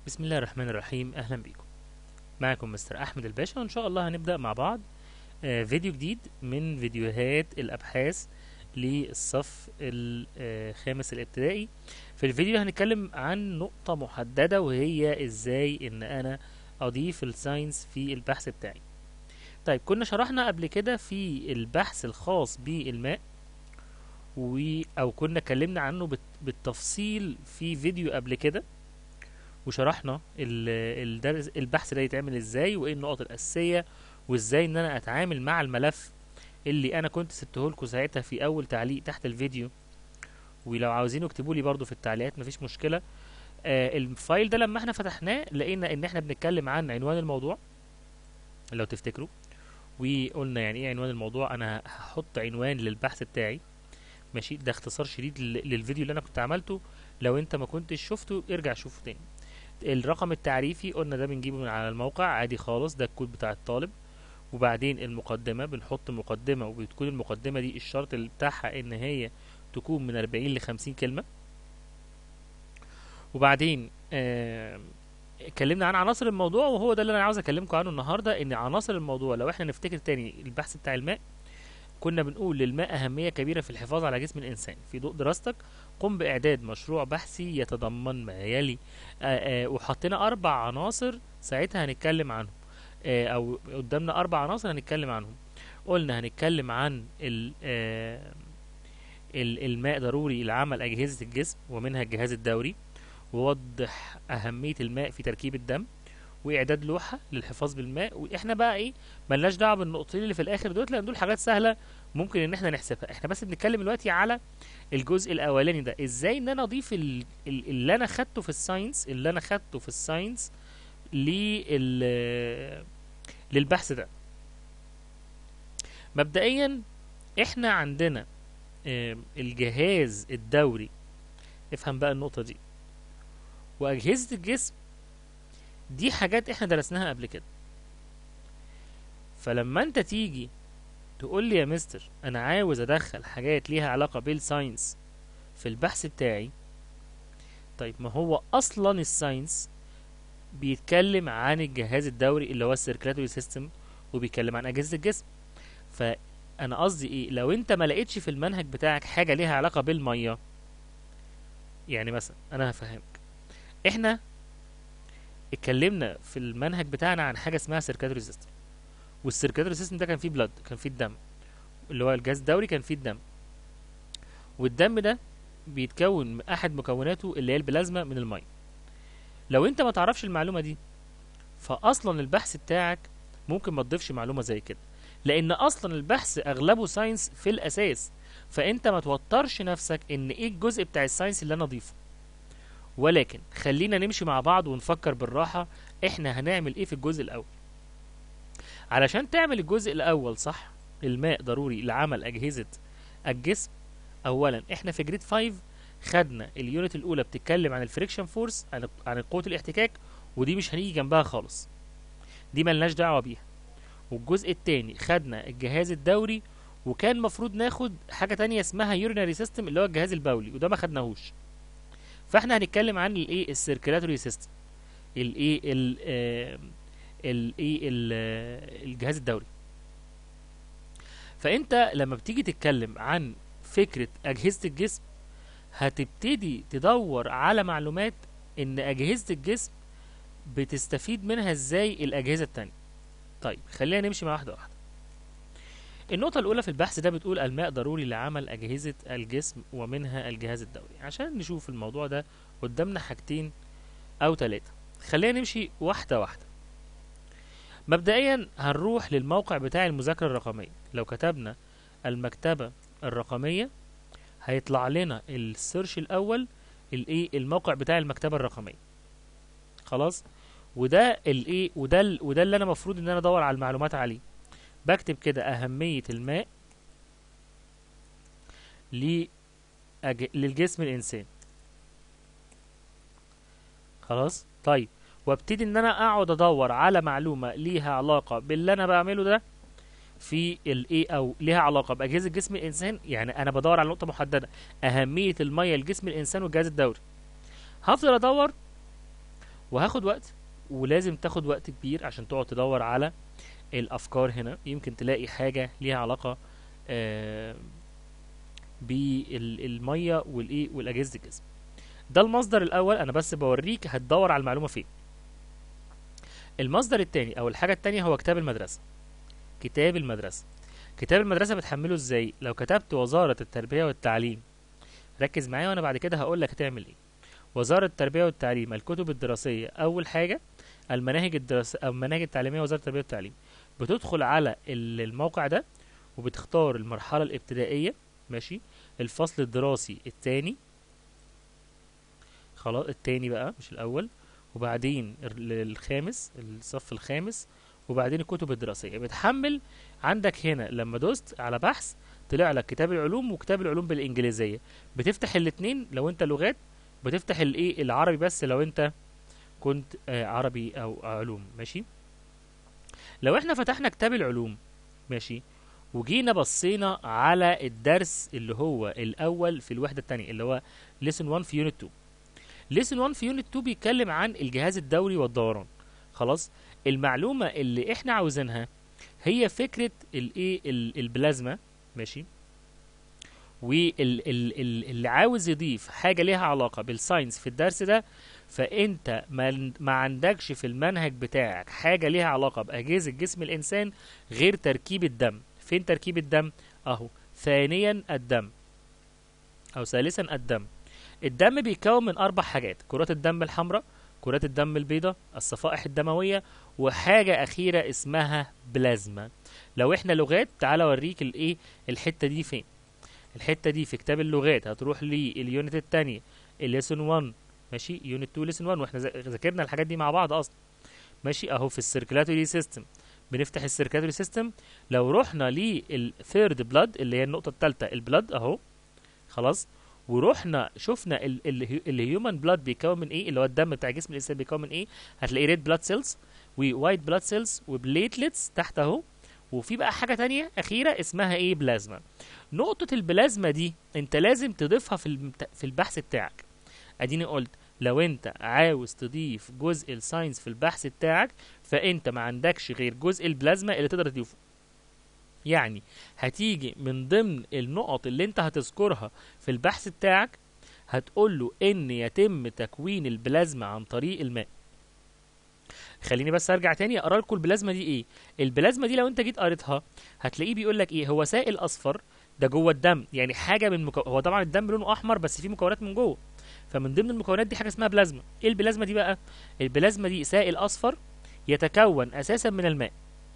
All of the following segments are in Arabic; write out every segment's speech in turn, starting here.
بسم الله الرحمن الرحيم. اهلا بيكم. معكم مستر احمد الباشا، وان شاء الله هنبدأ مع بعض فيديو جديد من فيديوهات الابحاث للصف الخامس الابتدائي. في الفيديو هنتكلم عن نقطة محددة، وهي ازاي ان انا اضيف الساينس في البحث بتاعي. طيب، كنا شرحنا قبل كده في البحث الخاص بالماء او كنا اتكلمنا عنه بالتفصيل في فيديو قبل كده، وشرحنا الدرس البحث ده يتعمل ازاي، وايه النقط الاساسيه، وازاي ان انا اتعامل مع الملف اللي انا كنت سبته لكم ساعتها في اول تعليق تحت الفيديو. ولو عاوزين اكتبوا لي برضو في التعليقات مفيش مشكله. الفايل ده لما احنا فتحناه لقينا ان احنا بنتكلم عن عنوان الموضوع لو تفتكروا، وقلنا يعني ايه عنوان الموضوع. انا هحط عنوان للبحث بتاعي، ماشي؟ ده اختصار شديد للفيديو اللي انا كنت عملته. لو انت ما كنتش شفته ارجع شوفه تاني. الرقم التعريفي قلنا ده بنجيبه من على الموقع عادي خالص، ده الكود بتاع الطالب. وبعدين المقدمة بنحط مقدمة، وبتكون المقدمة دي الشرط اللي بتاعها ان هي تكون من 40 ل 50 كلمة. وبعدين اتكلمنا عن عناصر الموضوع، وهو ده اللي انا عاوز اكلمكم عنه النهارده. ان عناصر الموضوع لو احنا نفتكر تاني البحث بتاع الماء، كنا بنقول للماء أهمية كبيرة في الحفاظ على جسم الإنسان. في ضوء دراستك قم بإعداد مشروع بحثي يتضمن ما يلي. وحطينا 4 عناصر ساعتها هنتكلم عنهم، أو قدامنا 4 عناصر هنتكلم عنهم. قلنا هنتكلم عن الماء ضروري لعمل أجهزة الجسم ومنها الجهاز الدوري، ووضح أهمية الماء في تركيب الدم، واعداد لوحه للحفاظ بالماء. واحنا بقى ايه، ملناش دعوه بالنقطتين اللي في الاخر دول، لان دول حاجات سهله ممكن ان احنا نحسبها. احنا بس بنتكلم دلوقتي على الجزء الاولاني ده، ازاي ان انا اضيف اللي انا خدته في الساينس، للبحث ده. مبدئيا احنا عندنا الجهاز الدوري، افهم بقى النقطه دي، واجهزه الجسم. دي حاجات احنا درسناها قبل كده. فلما انت تيجي تقول لي يا مستر انا عاوز ادخل حاجات ليها علاقة بالساينس في البحث بتاعي، طيب ما هو اصلا الساينس بيتكلم عن الجهاز الدوري اللي هو السيركلاتوري سيستم، وبيتكلم عن اجهزة الجسم. فانا قصدي ايه، لو انت ما لقيتش في المنهج بتاعك حاجة ليها علاقة بالمية، يعني مثلا انا هفهمك. احنا اتكلمنا في المنهج بتاعنا عن حاجة اسمها سيركلاتوري سيستم، والسيركلاتوري سيستم ده كان فيه بلاد، كان فيه الدم، اللي هو الجهاز الدوري كان فيه الدم. والدم ده بيتكون من احد مكوناته اللي هي البلازما من الميه. لو انت ما تعرفش المعلومه دي، فاصلا البحث بتاعك ممكن ما تضيفش معلومه زي كده، لان اصلا البحث اغلبه ساينس في الاساس. فانت ما توترش نفسك ان ايه الجزء بتاع الساينس اللي انا اضيفه. ولكن خلينا نمشي مع بعض ونفكر بالراحه، احنا هنعمل ايه في الجزء الاول. علشان تعمل الجزء الاول صح، الماء ضروري لعمل اجهزه الجسم. اولا احنا في جريد 5 خدنا اليونت الاولى بتتكلم عن الفريكشن فورس، عن قوه الاحتكاك، ودي مش هنيجي جنبها خالص، دي ملناش دعوه بيها. والجزء الثاني خدنا الجهاز الدوري، وكان مفروض ناخد حاجه تانية اسمها يورينري سيستم اللي هو الجهاز البولي، وده ما خدناهوش. فاحنا هنتكلم عن الايه السيركيلاتوري سيستم، الايه الجهاز الدوري. فانت لما بتيجي تتكلم عن فكره اجهزه الجسم، هتبتدي تدور على معلومات ان اجهزة الجسم بتستفيد منها ازاي الاجهزة التانية. طيب خلينا نمشي مع واحدة واحدة. النقطة الاولى في البحث ده بتقول الماء ضروري لعمل اجهزة الجسم ومنها الجهاز الدوري. عشان نشوف الموضوع ده قدامنا حاجتين او 3، خلينا نمشي واحدة واحدة. مبدئيا هنروح للموقع بتاع المذاكرة الرقمية. لو كتبنا المكتبة الرقمية هيطلع لنا السيرش الاول الايه الموقع بتاع المكتبه الرقميه. خلاص، وده الايه وده اللي انا المفروض ان انا ادور على المعلومات عليه. بكتب كده اهميه الماء للجسم الانسان. خلاص، طيب، وابتدي ان انا اقعد ادور على معلومه ليها علاقه باللي انا بعمله ده في الايه، او ليها علاقه باجهزه جسم الانسان. يعني انا بدور على نقطه محدده، اهميه الميه لجسم الانسان والجهاز الدوري. هفضل ادور وهاخد وقت، ولازم تاخد وقت كبير عشان تقعد تدور على الافكار. هنا يمكن تلاقي حاجه ليها علاقه آه بالميه والايه والاجهزه الجسم. ده المصدر الاول، انا بس بوريك هتدور على المعلومه فين. المصدر التاني او الحاجه التانيه هو كتاب المدرسه. كتاب المدرسه، كتاب المدرسه بتحمله ازاي؟ لو كتبت وزاره التربيه والتعليم، ركز معايا وانا بعد كده هقول لك هتعمل ايه. وزاره التربيه والتعليم، الكتب الدراسيه، اول حاجه المناهج الدراسيه او المناهج التعليميه، وزاره التربيه والتعليم. بتدخل على الموقع ده وبتختار المرحله الابتدائيه، ماشي، الفصل الدراسي التاني، خلاص التاني بقى مش الاول، وبعدين الخامس، الصف الخامس، وبعدين الكتب الدراسيه. بتحمل عندك هنا لما دوست على بحث طلع لك كتاب العلوم وكتاب العلوم بالانجليزيه. بتفتح الاتنين لو انت لغات، بتفتح الايه العربي بس لو انت كنت عربي او علوم، ماشي. لو احنا فتحنا كتاب العلوم، ماشي، وجينا بصينا على الدرس اللي هو الاول في الوحده الثانيه اللي هو lesson 1 في يونت 2. lesson 1 في يونت 2 بيتكلم عن الجهاز الدوري والدوران. خلاص، المعلومه اللي احنا عاوزينها هي فكره الايه البلازما، ماشي. واللي عاوز يضيف حاجه ليها علاقه بالساينس في الدرس ده، فانت ما عندكش في المنهج بتاعك حاجه ليها علاقه باجهزه جسم الانسان غير تركيب الدم. فين تركيب الدم؟ اهو، ثانيا الدم او ثالثا الدم. الدم بيتكون من 4 حاجات: كرات الدم الحمراء، كرات الدم البيضاء، الصفائح الدمويه، وحاجه اخيره اسمها بلازما. لو احنا لغات، تعالى اوريك الايه الحته دي فين. الحته دي في كتاب اللغات، هتروح لليونت الثانيه الليسون 1، ماشي، يونت 2 ليسون 1، واحنا ذاكرنا الحاجات دي مع بعض اصلا، ماشي. اهو في السيركلاتوري سيستم، بنفتح السيركلاتوري سيستم. لو رحنا للثيرد بلاد اللي هي النقطه الثالثه البلاد اهو، خلاص، ورحنا شفنا الهيومن بلاد بيكون من ايه، اللي هو الدم بتاع جسم الانسان بيكون من ايه، هتلاقي ريد بلاد سيلز ووايت بلاد سيلز وبليتلتس تحت اهو. وفي بقى حاجه تانية اخيره اسمها ايه، بلازما. نقطه البلازما دي انت لازم تضيفها في البحث بتاعك. اديني قلت لو انت عاوز تضيف جزء الساينس في البحث بتاعك، فانت ما عندكش غير جزء البلازما اللي تقدر تضيفه. يعني هتيجي من ضمن النقط اللي انت هتذكرها في البحث بتاعك، هتقول له ان يتم تكوين البلازما عن طريق الماء. خليني بس ارجع تاني اقرا لكم البلازما دي ايه. البلازما دي لو انت جيت قريتها هتلاقيه بيقول لك ايه، هو سائل اصفر ده جوه الدم، يعني حاجه من هو طبعا الدم لونه احمر بس فيه مكونات من جوه، فمن ضمن المكونات دي حاجه اسمها بلازما. ايه البلازما دي بقى؟ البلازما دي سائل اصفر يتكون اساسا من الماء.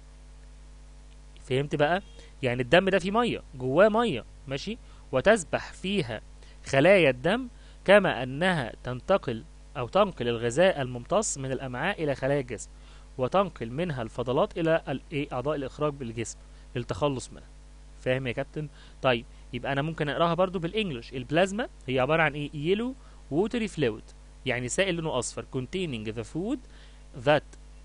فهمت بقى؟ يعني الدم ده فيه ميه، جواه ميه، ماشي، وتسبح فيها خلايا الدم، كما انها تنتقل او تنقل الغذاء الممتص من الامعاء الى خلايا الجسم، وتنقل منها الفضلات الى اعضاء الاخراج بالجسم للتخلص منها. فاهم يا كابتن؟ طيب يبقى انا ممكن اقراها برضو بالانجلش. البلازما هي عباره عن ايه؟ يلو ووتري فلويد، يعني سائل لونه اصفر، containing the food that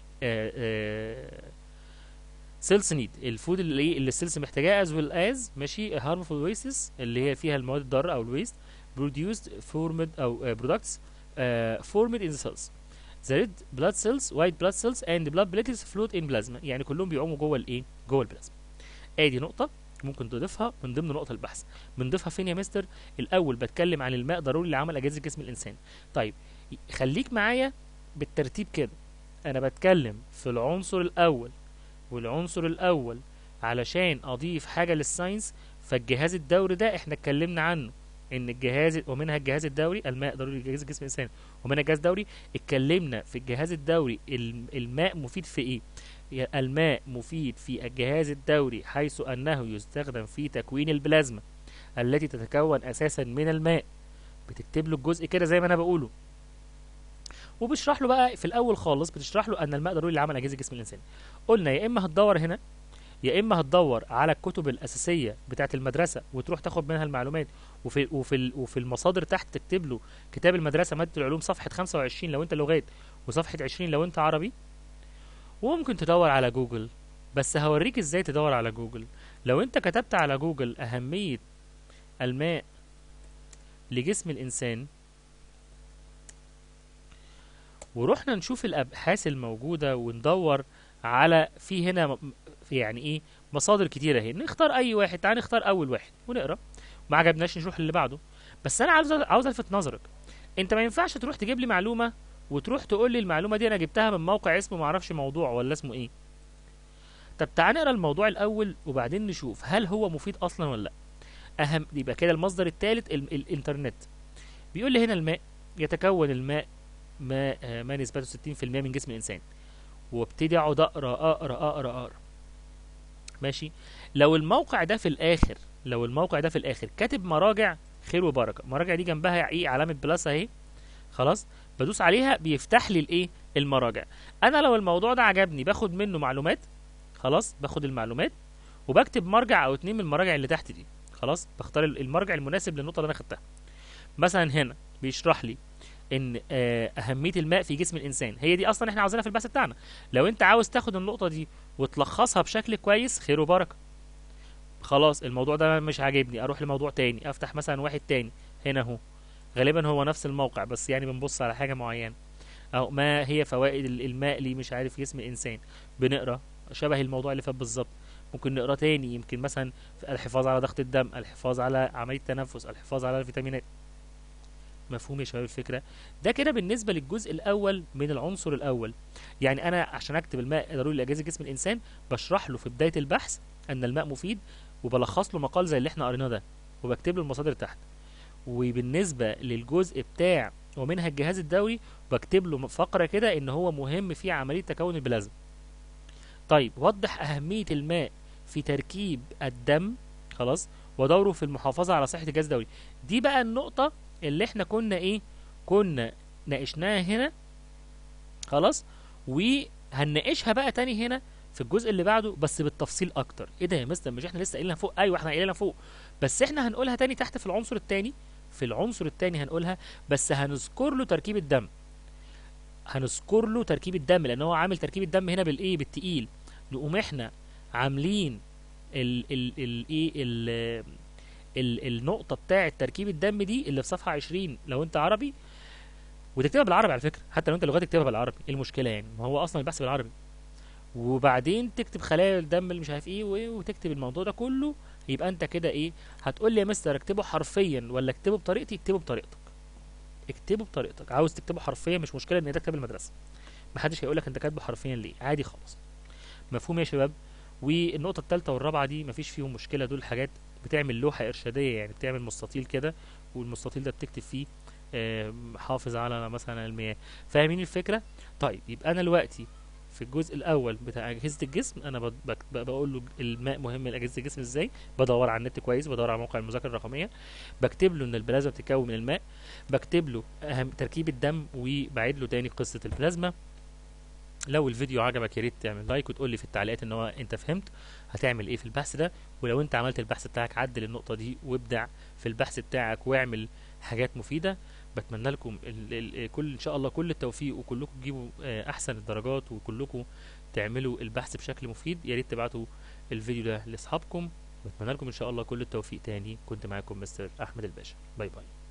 سيلز نيد، الفود اللي السيلز محتاجاه، از ويل از، ماشي، هارمفول ويستس اللي هي فيها المواد الضاره او الويست، بروديوسد فورمد او برودكتس فورمد ان ذا سيلز. ذا ريد بلاد سيلز، وايت بلاد سيلز اند بلاد بليتلز فلوت ان بلازما، يعني كلهم بيعوموا جوه الايه؟ جوه البلازما. ادي نقطه ممكن تضيفها من ضمن نقط البحث. بنضيفها فين يا مستر؟ الاول بتكلم عن الماء ضروري لعمل اجهزه جسم الانسان. طيب خليك معايا بالترتيب كده، انا بتكلم في العنصر الاول، والعنصر الاول علشان اضيف حاجه للساينس، فالجهاز الدوري ده احنا اتكلمنا عنه ان الجهاز ومنها الجهاز الدوري، الماء ضروري لجهاز جسم الانسان، ومنها الجهاز الدوري. اتكلمنا في الجهاز الدوري الماء مفيد في ايه؟ الماء مفيد في الجهاز الدوري حيث انه يستخدم في تكوين البلازما التي تتكون اساسا من الماء. بتكتب له الجزء كده زي ما انا بقوله، وبشرح له بقى في الاول خالص، بتشرح له ان الماء ضروري لعمل اجهزه جسم الانسان. قلنا يا اما هتدور هنا، يا اما هتدور على الكتب الاساسيه بتاعه المدرسه وتروح تاخد منها المعلومات، وفي المصادر تحت تكتب له كتاب المدرسه ماده العلوم صفحه 25 لو انت لغات، وصفحه 20 لو انت عربي. وممكن تدور على جوجل، بس هوريك ازاي تدور على جوجل. لو انت كتبت على جوجل اهميه الماء لجسم الانسان، ورحنا نشوف الابحاث الموجوده وندور على في هنا في يعني ايه مصادر كتيره اهي، نختار اي واحد، تعال نختار اول واحد ونقرا، ما عجبناش نروح اللي بعده. بس انا عاوز الفت نظرك، انت ما ينفعش تروح تجيب لي معلومه وتروح تقول لي المعلومه دي انا جبتها من موقع اسمه ما اعرفش موضوع ولا اسمه ايه. طب تعال نقرا الموضوع الاول وبعدين نشوف هل هو مفيد اصلا ولا لا. اهم يبقى كده المصدر الثالث الانترنت. بيقول لي هنا الماء يتكون الماء ما نسبته 60% من جسم الانسان، وابتدي اقعد اقرا. ماشي. لو الموقع ده في الاخر كاتب مراجع، خير وبركه. المراجع دي جنبها ايه علامه بلس اهي، خلاص بدوس عليها بيفتح لي الايه المراجع. انا لو الموضوع ده عجبني باخد منه معلومات، خلاص باخد المعلومات وبكتب مرجع او اتنين من المراجع اللي تحت دي، خلاص بختار المرجع المناسب للنقطه اللي انا خدتها. مثلا هنا بيشرح لي ان اهميه الماء في جسم الانسان، هي دي اصلا احنا عاوزينها في البحث بتاعنا. لو انت عاوز تاخد النقطه دي وتلخصها بشكل كويس، خير وبركه. خلاص الموضوع ده مش عاجبني، اروح لموضوع تاني، افتح مثلا واحد تاني هنا اهو، غالبا هو نفس الموقع بس يعني بنبص على حاجه معينه، او ما هي فوائد الماء لي مش عارف جسم الانسان، بنقرا شبه الموضوع اللي فات بالظبط. ممكن نقرا تاني، يمكن مثلا الحفاظ على ضغط الدم، الحفاظ على عمليه التنفس، الحفاظ على الفيتامينات. مفهوم يا شباب الفكره؟ ده كده بالنسبه للجزء الاول من العنصر الاول. يعني انا عشان اكتب الماء ضروري لاجهزه جسم الانسان بشرح له في بدايه البحث ان الماء مفيد، وبلخص له مقال زي اللي احنا قريناه ده وبكتب له المصادر تحت. وبالنسبه للجزء بتاع ومنها الجهاز الدوري بكتب له فقره كده ان هو مهم في عمليه تكون البلازما. طيب وضح اهميه الماء في تركيب الدم، خلاص، ودوره في المحافظه على صحه الجهاز الدوري. دي بقى النقطه اللي احنا كنا ناقشناها هنا، خلاص، وهنناقشها بقى تاني هنا في الجزء اللي بعده بس بالتفصيل اكتر. ايه ده يا مستر، مش احنا لسه قايلينها فوق؟ ايوه احنا قايلينها فوق، بس احنا هنقولها تاني تحت في العنصر التاني. في العنصر التاني هنقولها، بس هنذكر له تركيب الدم، هنذكر له تركيب الدم لان هو عامل تركيب الدم هنا بالايه بالتقيل. نقوم احنا عاملين ال ال ال ايه ال النقطة بتاعة تركيب الدم دي اللي في صفحة 20 لو انت عربي، وتكتبها بالعربي على فكرة، حتى لو انت لغات تكتبها بالعربي، ايه المشكلة يعني؟ ما هو اصلا البحث بالعربي. وبعدين تكتب خلايا الدم اللي مش عارف ايه وتكتب الموضوع ده كله. يبقى انت كده ايه؟ هتقول لي يا مستر اكتبه حرفيا ولا اكتبه بطريقتي؟ اكتبه بطريقتك، اكتبه بطريقتك. عاوز تكتبه حرفيا مش مشكلة ان ده كتاب المدرسة، محدش هيقول لك انت كاتبه حرفيا ليه، عادي خالص. مفهوم يا شباب؟ والنقطة الثالثة والرابعة دي مفيش فيهم مشكلة، دول حاجات بتعمل لوحة إرشادية، يعني بتعمل مستطيل كده والمستطيل ده بتكتب فيه حافظ على مثلا المياه. فاهمين الفكرة؟ طيب يبقى أنا دلوقتي في الجزء الأول بتاع أجهزة الجسم أنا بقول له الماء مهم لأجهزة الجسم إزاي، بدور على النت كويس، بدور على موقع المذاكرة الرقمية، بكتب له إن البلازما بتتكون من الماء، بكتب له أهم تركيب الدم، وبعيد له تاني قصة البلازما. لو الفيديو عجبك يا ريت تعمل لايك وتقول لي في التعليقات ان هو انت فهمت هتعمل ايه في البحث ده. ولو انت عملت البحث بتاعك عدل النقطة دي وابدع في البحث بتاعك واعمل حاجات مفيدة. بتمنى لكم كل ان شاء الله كل التوفيق، وكلكم تجيبوا احسن الدرجات، وكلكم تعملوا البحث بشكل مفيد. يا ريت تبعتوا الفيديو ده لاصحابكم. بتمنى لكم ان شاء الله كل التوفيق تاني. كنت معاكم مستر احمد الباشا، باي باي.